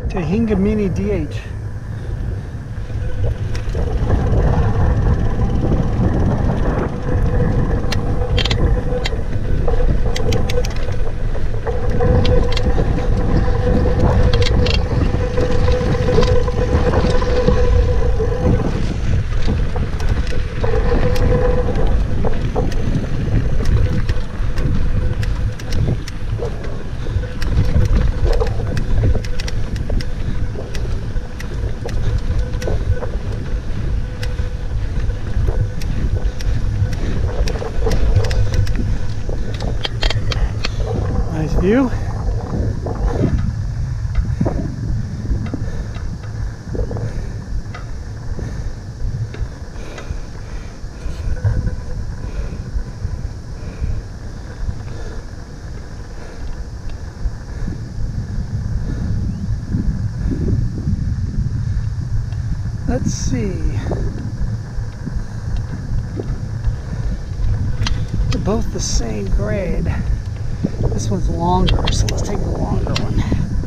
Huinga Mini DH. Nice view. Let's see. They're both the same grade. This one's longer, so let's take the longer one.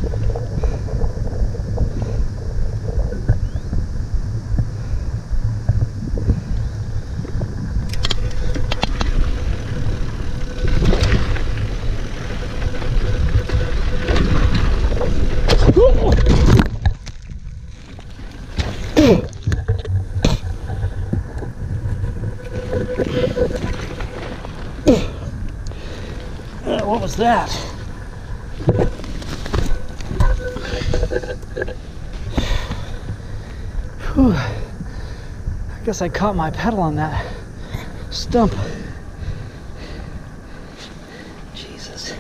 What was that? Whew. I guess I caught my pedal on that stump. Jesus.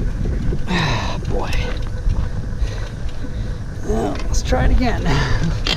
Ah, boy. Well, let's try it again.